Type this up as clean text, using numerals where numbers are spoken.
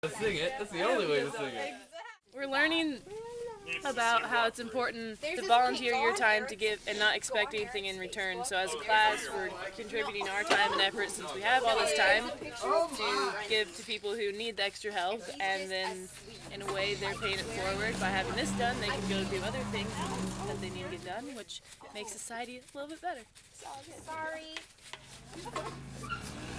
Sing it. That's the only way to sing it. We're learning about how it's important to volunteer your time to give and not expect anything in return. So as a class, we're contributing our time and effort, since we have all this time, to give to people who need the extra help, and then in a way they're paying it forward. By having this done, they can go do other things that they need to get done, which makes society a little bit better. Sorry.